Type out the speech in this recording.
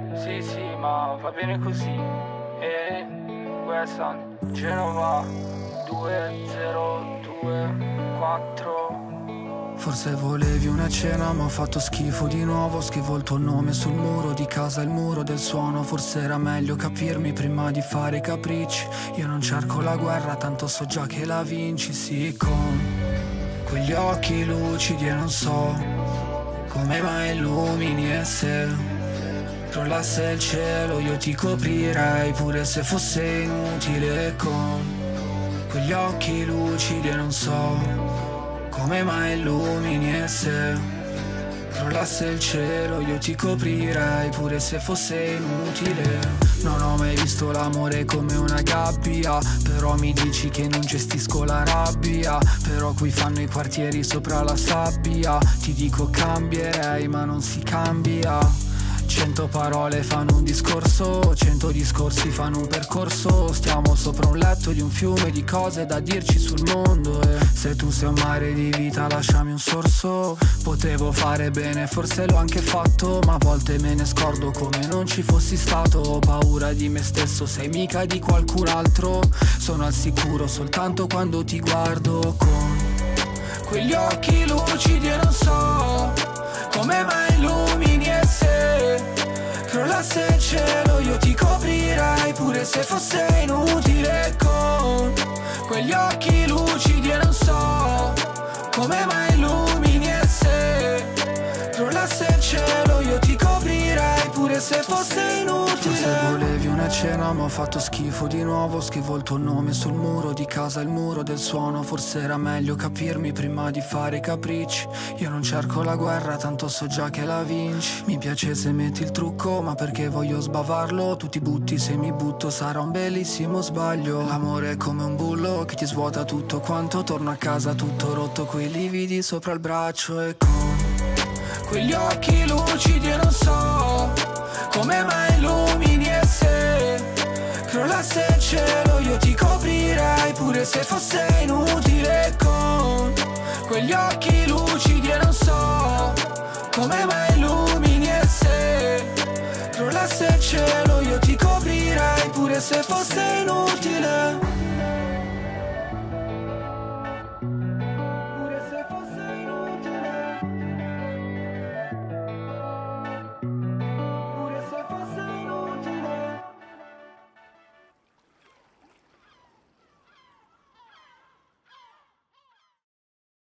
Sì, sì, ma va bene così. E Wesson, Genova 2024. Forse volevi una cena ma ho fatto schifo di nuovo. Scrivo il tuo nome sul muro di casa, il muro del suono. Forse era meglio capirmi prima di fare i capricci. Io non cerco la guerra, tanto so già che la vinci. Sì, con quegli occhi lucidi e non so come mai illumini. E se crollasse il cielo io ti coprirei pure se fosse inutile. Con quegli occhi lucidi e non so come mai illumini. E se crollasse il cielo io ti coprirei pure se fosse inutile. Non ho mai visto l'amore come una gabbia, però mi dici che non gestisco la rabbia. Però qui fanno i quartieri sopra la sabbia. Ti dico cambierei ma non si cambia. 100 parole fanno un discorso, 100 discorsi fanno un percorso. Stiamo sopra un letto di un fiume di cose da dirci sul mondo. E se tu sei un mare di vita lasciami un sorso. Potevo fare bene, forse l'ho anche fatto, ma a volte me ne scordo come non ci fossi stato. Ho paura di me stesso, sei mica di qualcun altro. Sono al sicuro soltanto quando ti guardo. Con quegli occhi lucidi e non so come mai illumini. E se crollasse il cielo io ti coprirei pure se fosse inutile. Con quegli occhi lucidi e non so come mai illumini. E se crollasse il cielo io ti coprirei pure se fosse inutile. Forse volevi una cena ma ho fatto schifo di nuovo. Scrivo il tuo nome sul muro di casa, il muro del suono. Forse era meglio capirmi prima di fare i capricci. Io non cerco la guerra, tanto so già che la vinci. Mi piace se metti il trucco, ma perché voglio sbavarlo. Tu ti butti, se mi butto sarà un bellissimo sbaglio. L'amore è come un bullo che ti svuota tutto quanto. Torno a casa tutto rotto, coi lividi sopra il braccio. E con quegli occhi lucidi e non so come mai illumini. E se crollasse il cielo io ti coprirei pure se fosse inutile. Con quegli occhi lucidi e non so come mai illumini. E se crollasse il cielo io ti coprirei pure se fosse inutile.